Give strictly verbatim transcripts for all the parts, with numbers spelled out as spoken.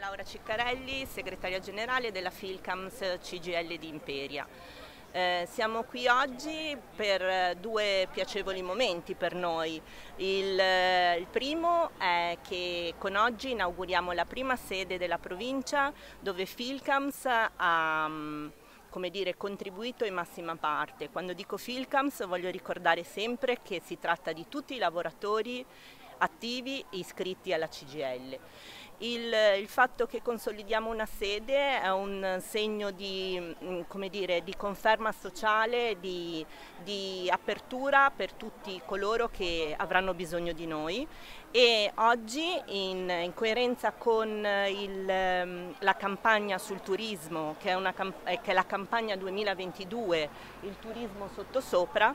Laura Ciccarelli, segretaria generale della Filcams C G I L di Imperia. Eh, siamo qui oggi per due piacevoli momenti per noi. Il, il primo è che con oggi inauguriamo la prima sede della provincia dove Filcams ha come dire, contribuito in massima parte. Quando dico Filcams voglio ricordare sempre che si tratta di tutti i lavoratori attivi iscritti alla C G I L. Il, il fatto che consolidiamo una sede è un segno di, come dire, di conferma sociale, di, di apertura per tutti coloro che avranno bisogno di noi, e oggi in, in coerenza con il, la campagna sul turismo, che è, una, che è la campagna duemilaventidue, il turismo sottosopra,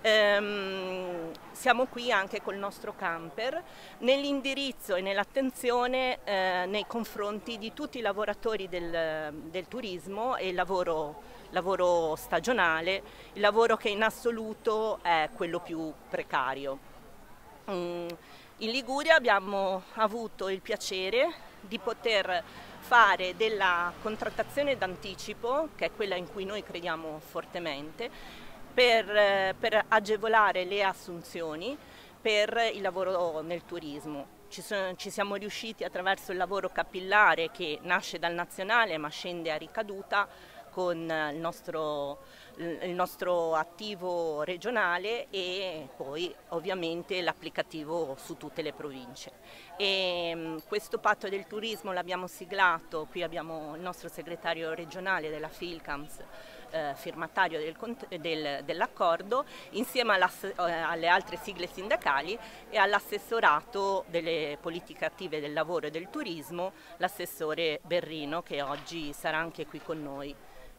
ehm, siamo qui anche col nostro camper nell'indirizzo e nell'attenzione eh, nei confronti di tutti i lavoratori del, del turismo e il lavoro, lavoro stagionale, il lavoro che in assoluto è quello più precario. Mm. In Liguria abbiamo avuto il piacere di poter fare della contrattazione d'anticipo, che è quella in cui noi crediamo fortemente, per, per agevolare le assunzioni per il lavoro nel turismo. Ci, sono, ci siamo riusciti attraverso il lavoro capillare che nasce dal nazionale ma scende a ricaduta con il nostro, il nostro attivo regionale e poi ovviamente l'applicativo su tutte le province. E questo patto del turismo l'abbiamo siglato, qui abbiamo il nostro segretario regionale della Filcams, eh, firmatario del, del, dell'accordo, insieme alle altre sigle sindacali e all'assessorato delle politiche attive del lavoro e del turismo, l'assessore Berrino, che oggi sarà anche qui con noi.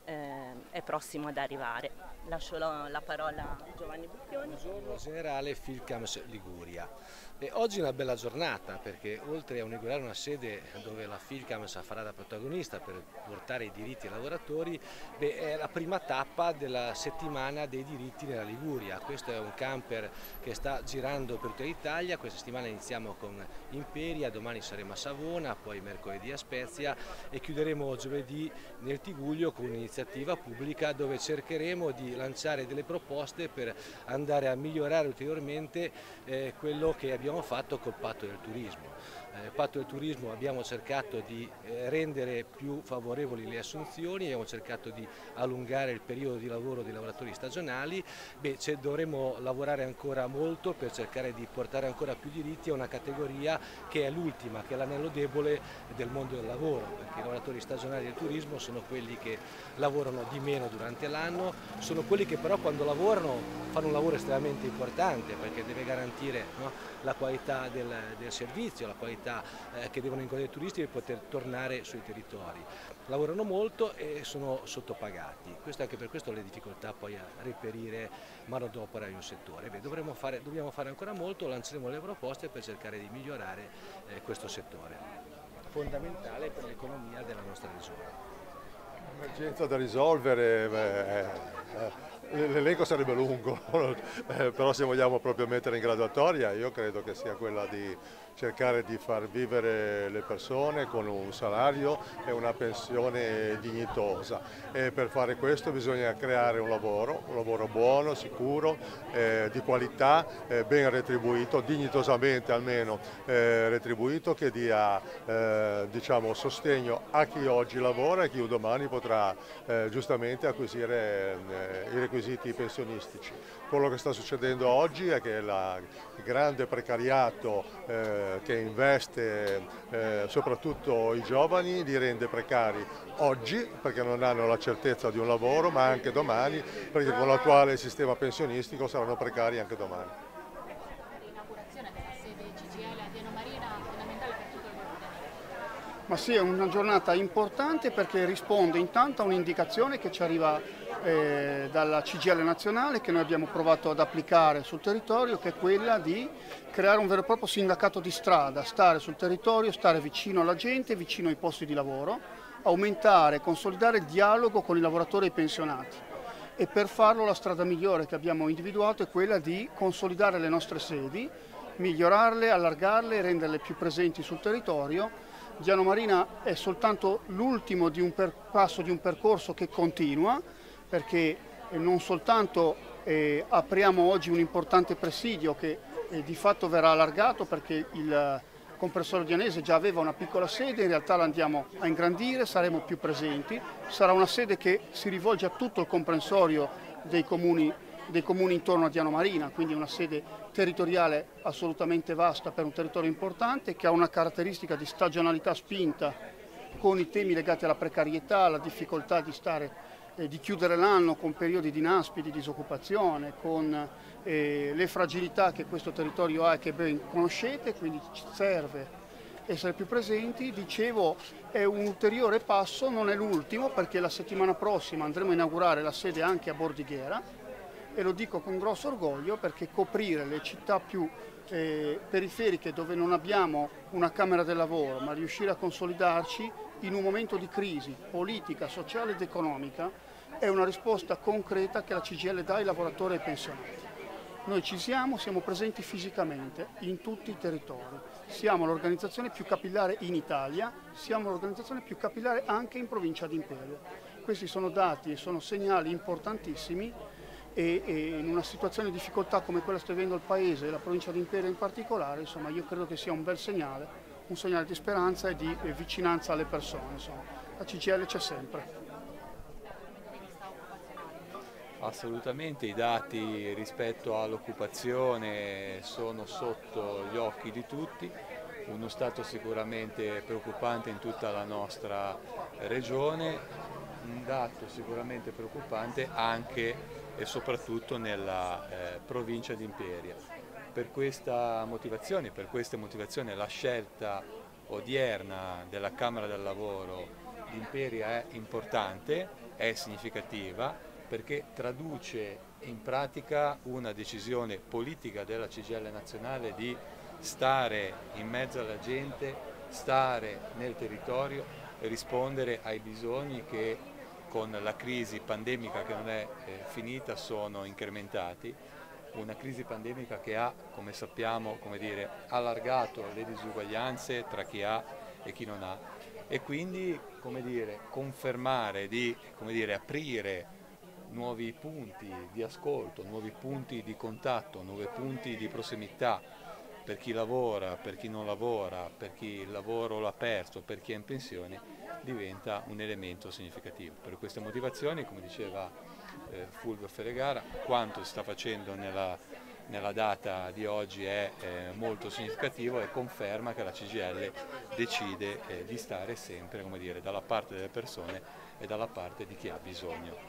Eh, è prossimo ad arrivare. Lascio la, la parola a Giovanni Bucchioni. Buongiorno generale Filcams Liguria. E oggi è una bella giornata perché oltre a inaugurare una sede dove la Filcams farà da protagonista per portare i diritti ai lavoratori, beh, è la prima tappa della settimana dei diritti nella Liguria. Questo è un camper che sta girando per tutta l'Italia. Questa settimana iniziamo con Imperia, domani saremo a Savona, poi mercoledì a Spezia e chiuderemo giovedì nel Tigullio con un'iniziativa pubblica dove cercheremo di lanciare delle proposte per andare a migliorare ulteriormente eh, quello che abbiamo fatto col patto del turismo. Nel patto del turismo abbiamo cercato di eh, rendere più favorevoli le assunzioni, abbiamo cercato di allungare il periodo di lavoro dei lavoratori stagionali. Beh, dovremo lavorare ancora molto per cercare di portare ancora più diritti a una categoria che è l'ultima, che è l'anello debole del mondo del lavoro, perché i lavoratori stagionali del turismo sono quelli che lavorano di meno durante l'anno, sono quelli che però quando lavorano fanno un lavoro estremamente importante perché deve garantire, no, la qualità del, del servizio, la qualità eh, che devono incontrare i turisti per poter tornare sui territori. Lavorano molto e sono sottopagati, questo anche per questo le difficoltà poi a reperire manodopera in un settore. Beh, dovremo fare, dobbiamo fare ancora molto, lanceremo le proposte per cercare di migliorare eh, questo settore, fondamentale per l'economia della nostra regione. L'emergenza da risolvere, beh, eh, l'elenco sarebbe lungo, eh, però se vogliamo proprio mettere in graduatoria io credo che sia quella di cercare di far vivere le persone con un salario e una pensione dignitosa, e per fare questo bisogna creare un lavoro, un lavoro buono, sicuro, eh, di qualità, eh, ben retribuito, dignitosamente almeno eh, retribuito, che dia eh, diciamo, sostegno a chi oggi lavora e chi domani potrà eh, giustamente acquisire eh, i requisiti pensionistici. Quello che sta succedendo oggi è che la, il grande precariato eh, che investe eh, soprattutto i giovani li rende precari oggi perché non hanno la certezza di un lavoro, ma anche domani perché con l'attuale sistema pensionistico saranno precari anche domani. L'inaugurazione della sede C G I L a Diano Marina è fondamentale per tutto il gruppo. Ma sì, è una giornata importante perché risponde intanto a un'indicazione che ci arriva eh, dalla C G I L nazionale, che noi abbiamo provato ad applicare sul territorio, che è quella di creare un vero e proprio sindacato di strada, stare sul territorio, stare vicino alla gente, vicino ai posti di lavoro, aumentare e consolidare il dialogo con i lavoratori e i pensionati. E per farlo la strada migliore che abbiamo individuato è quella di consolidare le nostre sedi, migliorarle, allargarle, renderle più presenti sul territorio, e Diano Marina è soltanto l'ultimo di un passo di un percorso che continua, perché non soltanto eh, apriamo oggi un importante presidio che eh, di fatto verrà allargato, perché il comprensorio dianese già aveva una piccola sede, in realtà la andiamo a ingrandire, saremo più presenti, sarà una sede che si rivolge a tutto il comprensorio dei comuni, dei comuni intorno a Diano Marina, quindi una sede territoriale assolutamente vasta per un territorio importante, che ha una caratteristica di stagionalità spinta con i temi legati alla precarietà, alla difficoltà di, stare, eh, di chiudere l'anno con periodi di NASPI, di disoccupazione, con eh, le fragilità che questo territorio ha e che ben conoscete, quindi ci serve essere più presenti. Dicevo, è un ulteriore passo, non è l'ultimo, perché la settimana prossima andremo a inaugurare la sede anche a Bordighera, e lo dico con grosso orgoglio, perché coprire le città più eh, periferiche dove non abbiamo una Camera del Lavoro, ma riuscire a consolidarci in un momento di crisi politica, sociale ed economica, è una risposta concreta che la C G I L dà ai lavoratori e ai pensionati. Noi ci siamo, siamo presenti fisicamente in tutti i territori, siamo l'organizzazione più capillare in Italia, siamo l'organizzazione più capillare anche in provincia di Imperia. Questi sono dati e sono segnali importantissimi, e, e in una situazione di difficoltà come quella sta vivendo il Paese e la provincia di Imperia in particolare, insomma, io credo che sia un bel segnale, un segnale di speranza e di eh, vicinanza alle persone. Insomma. La C G I L c'è sempre. Assolutamente, i dati rispetto all'occupazione sono sotto gli occhi di tutti, uno stato sicuramente preoccupante in tutta la nostra regione, un dato sicuramente preoccupante anche e soprattutto nella eh, provincia di Imperia. Per questa motivazione, per queste motivazioni la scelta odierna della Camera del Lavoro di Imperia è importante, è significativa, perché traduce in pratica una decisione politica della C G I L nazionale di stare in mezzo alla gente, stare nel territorio e rispondere ai bisogni che con la crisi pandemica che non è eh, finita sono incrementati, una crisi pandemica che ha, come sappiamo, come dire, allargato le disuguaglianze tra chi ha e chi non ha, e quindi, come dire, confermare di, come dire, aprire nuovi punti di ascolto, nuovi punti di contatto, nuovi punti di prossimità per chi lavora, per chi non lavora, per chi il lavoro l'ha perso, per chi è in pensione, diventa un elemento significativo. Per queste motivazioni, come diceva eh, Fulvio Feregara, quanto si sta facendo nella, nella data di oggi è eh, molto significativo e conferma che la C G I L decide eh, di stare sempre, come dire, dalla parte delle persone e dalla parte di chi ha bisogno.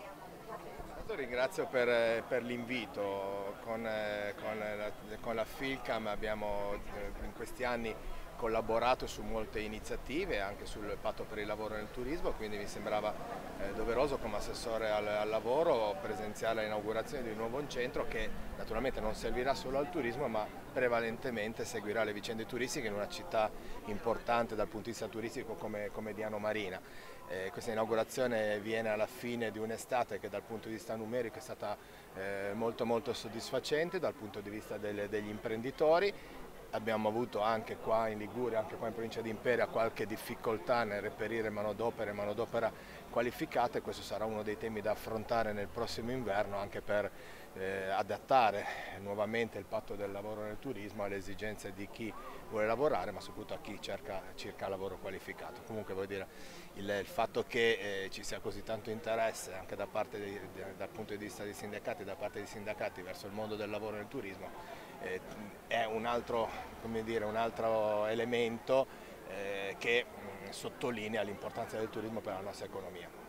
Ringrazio per, per l'invito, con, con, la, con la FILCAM abbiamo in questi anni collaborato su molte iniziative, anche sul patto per il lavoro nel turismo, quindi mi sembrava eh, doveroso come assessore al, al lavoro presenziare l'inaugurazione di un nuovo centro che naturalmente non servirà solo al turismo, ma prevalentemente seguirà le vicende turistiche in una città importante dal punto di vista turistico come, come Diano Marina. Eh, questa inaugurazione viene alla fine di un'estate che dal punto di vista numerico è stata eh, molto molto soddisfacente dal punto di vista delle, degli imprenditori. Abbiamo avuto anche qua in Liguria, anche qua in provincia di Imperia, qualche difficoltà nel reperire manodopera e manodopera qualificata, e questo sarà uno dei temi da affrontare nel prossimo inverno, anche per eh, adattare nuovamente il patto del lavoro nel turismo alle esigenze di chi vuole lavorare, ma soprattutto a chi cerca, cerca lavoro qualificato. Comunque voglio dire, il, il fatto che eh, ci sia così tanto interesse anche da parte di, di, dal punto di vista dei sindacati, da parte dei sindacati verso il mondo del lavoro nel turismo, eh, è un altro, come dire, un altro elemento eh, che mh, sottolinea l'importanza del turismo per la nostra economia.